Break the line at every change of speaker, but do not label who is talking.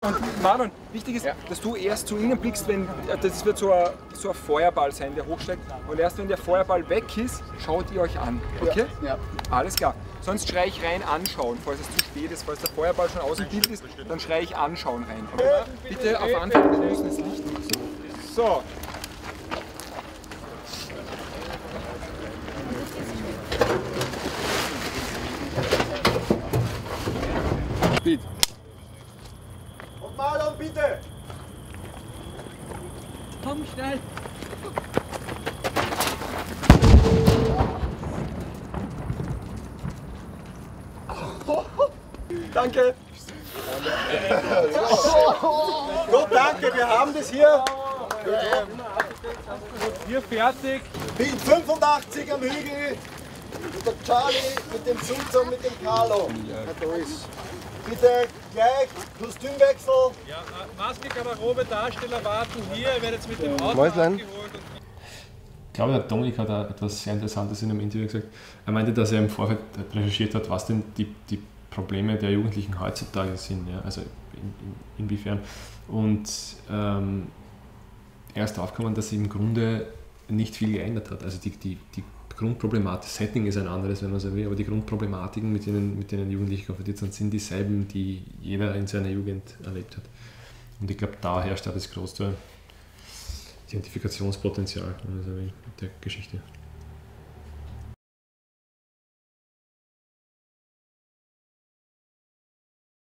Und Marlon, wichtig ist, dass du erst zu ihnen blickst, wenn das wird so ein Feuerball sein, der hochsteigt. Und erst wenn der Feuerball weg ist, schaut ihr euch an. Okay?
Ja.
Alles klar. Sonst schreie ich rein anschauen, falls es zu spät ist, falls der Feuerball schon aus dem Bild ist, dann schreie ich anschauen rein. Okay? Bitte auf Anfang des Müssen das Licht nutzen. So. Speed.
Und Marlon, bitte!
Komm schnell!
Danke! Gut, danke, wir haben das hier.
Wir fertig!
Bild 85 am Hügel. Mit der Charlie, mit dem Sulz und mit dem Carlo. Ja, da ist. Bitte gleich Kostümwechsel.
Ja, Maske, Garderobe, Darsteller warten hier. Ihr werdet jetzt mit dem Auto abgeholt.
Ich glaube, der Dominik hat auch etwas sehr Interessantes in einem Interview gesagt. Er meinte, dass er im Vorfeld recherchiert hat, was denn die Probleme der Jugendlichen heutzutage sind, ja? Also inwiefern. Und er ist draufgekommen, dass sich im Grunde nicht viel geändert hat. Also die Grundproblematik, das Setting ist ein anderes, wenn man so will, aber die Grundproblematiken, mit denen Jugendliche konfrontiert sind dieselben, die jeder in seiner Jugend erlebt hat. Und ich glaube, da herrscht auch das größte Identifikationspotenzial, wenn man so will, mit der Geschichte.